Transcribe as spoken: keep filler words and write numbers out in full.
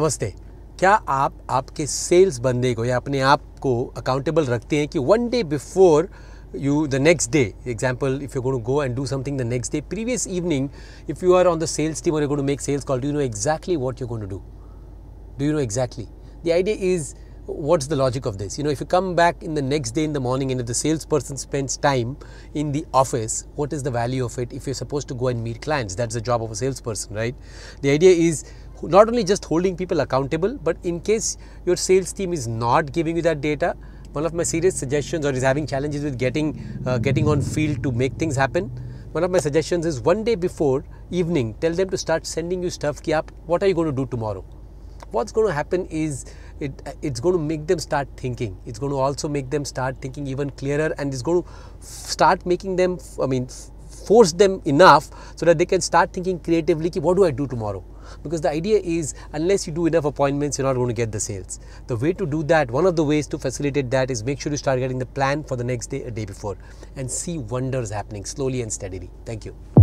नमस्ते। क्या आप आपके सेल्स बंदे को या अपने आप को अकाउंटेबल रखते हैं कि one day before you the next day, example, if you're going to go and do something the next day, previous evening, if you are on the sales team or you're going to make sales call, do you know exactly what you're going to do? Do you know exactly? The idea is, what's the logic of this? You know, if you come back in the next day in the morning and if the salesperson spends time in the office, what is the value of it if you're supposed to go and meet clients? That's the job of a salesperson, right? The idea is not only just holding people accountable, but in case your sales team is not giving you that data, one of my serious suggestions, or is having challenges with getting uh, getting on field to make things happen, one of my suggestions is one day before evening, tell them to start sending you stuff. Ki aap, what are you going to do tomorrow? What's going to happen is it it's going to make them start thinking. It's going to also make them start thinking even clearer, and it's going to start making them, I mean, force them enough so that they can start thinking creatively, ki, what do I do tomorrow? Because the idea is, unless you do enough appointments, you're not going to get the sales. The way to do that, one of the ways to facilitate that is make sure you start getting the plan for the next day a day before and see wonders happening slowly and steadily. Thank you.